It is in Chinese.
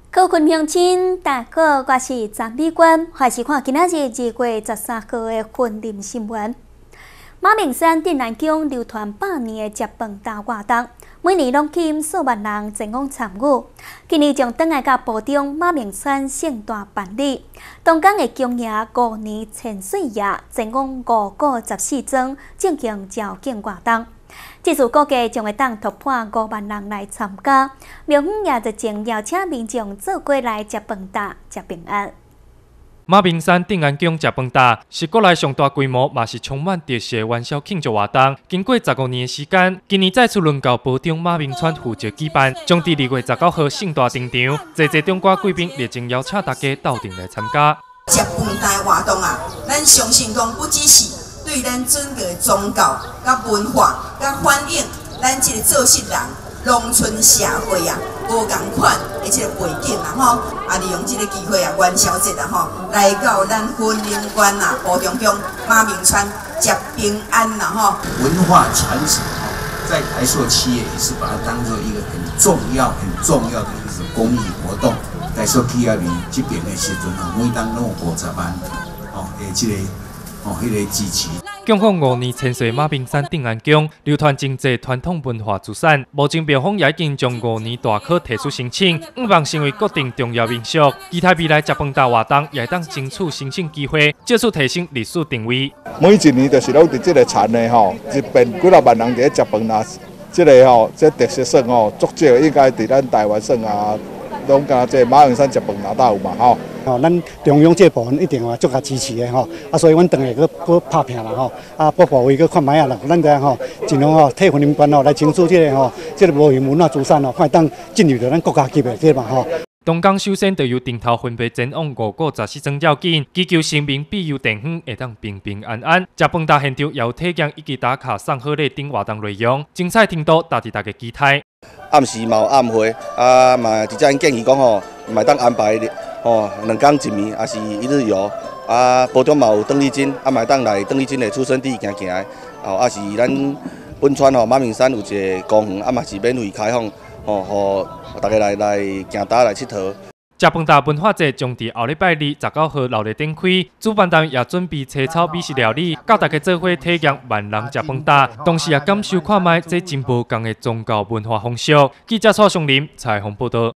各位乡亲，大家好，我是张美娟，欢迎看今仔日2月13号的婚礼新闻。马明山镇南宫流传100年的食饭大活动，每年拢吸引数万人前往参与。今年将转来甲埔中马明山盛大办理，东港的公爷5年千岁爷前往5谷14庄进行召见活动。这次估计将会当突破5万人来参加，庙方也热情邀请民众做过来食饭大、食平安。 马明山镇安宫食饭大是国内上大规模，也是充满特色的元宵庆祝活动。经过15年的时间，今年再次轮到埔中马明村负责举办，将伫2月19号盛大登场。侪中国贵宾热情邀请大家到场来参加。 食饭大活动啊，咱相信讲不只是对咱整个宗教、甲文化、甲反映咱这个做事人、农村社会啊，无共款的这个背景啦吼，利用这个机会啊，元宵节啊吼，来到咱婚姻馆啊，埔中宫马明村食平安啦吼。 文化传承在台塑企业也是把它当做一个很重要的一个公益活动。台塑企业里这边的时阵每当拢有50万迄个支持。 供奉5年千岁马明山镇安宫，流传真济传统文化资产。目前庙方也已经将5年大考提出申请，希望成为国定重要民俗。期待未来食饭大活动也当争取申请机会，借此提升历史定位。 每一年就是拢伫这个田的吼，一边几啊万人伫食饭啊，这个吼，这特色算吼，足少应该伫咱台湾算啊。拢甲这马明山食饭拿到有嘛吼， 咱中央这部分一定足甲支持的吼，所以阮等下去拍拼啦吼，各部位去看卖啊啦，咱这吼尽量替婚姻馆来争取这个这个无形文化资产看当进入到咱国家级的这嘛吼。 东港首先就由顶头分别前往5谷14庄要紧，祈求神明庇佑地方会当平平安安。食饭大现场也有体验以及打卡送贺礼等活动内容，精彩程度大家期待。 暗时嘛有暗会，嘛直接建议讲嘛当安排2天1暝，也是1日游。埔中嘛有邓丽君，嘛当来邓丽君的出生地行行的。也是咱本村马明山有一个公园，嘛是免费开放，互大家来行搭来佚佗。 食饭大文化节将伫后礼拜2 19号热烈展开，主办单位也准备青草美食料理，教大家做伙体验万人食饭大，同时也感受看卖这真无同的宗教文化风俗。记者蔡松林采访报道。